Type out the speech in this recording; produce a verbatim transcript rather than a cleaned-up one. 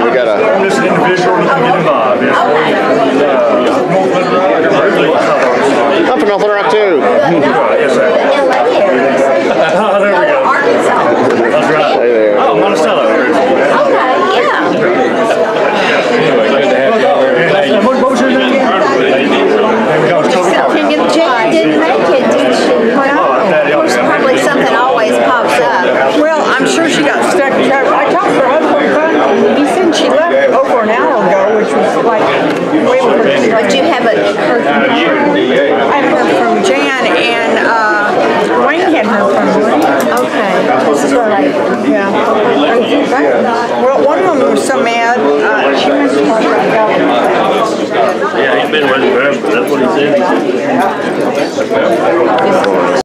we got a... This individual to get involved. Yes. I'm from North Little Rock too. Yes, sir. Oh, there we go. Arkansas. That's right. Hey there. Oh, Monticello. Okay, yeah. And what, what was your name? Jan didn't make it, did she? Well, of course, probably something always pops up. Well, I'm sure she got stuck in traffic. I talked to her husband Friday. He said she left over an hour ago, which was like way over. But you haven't heard from her? I heard from Jan and uh, Wayne had heard from her. Okay. This is what I... Yeah. Well, one of them was so mad. Uh, she must have talked about government. Yeah, he's been with her forever. That's what he said.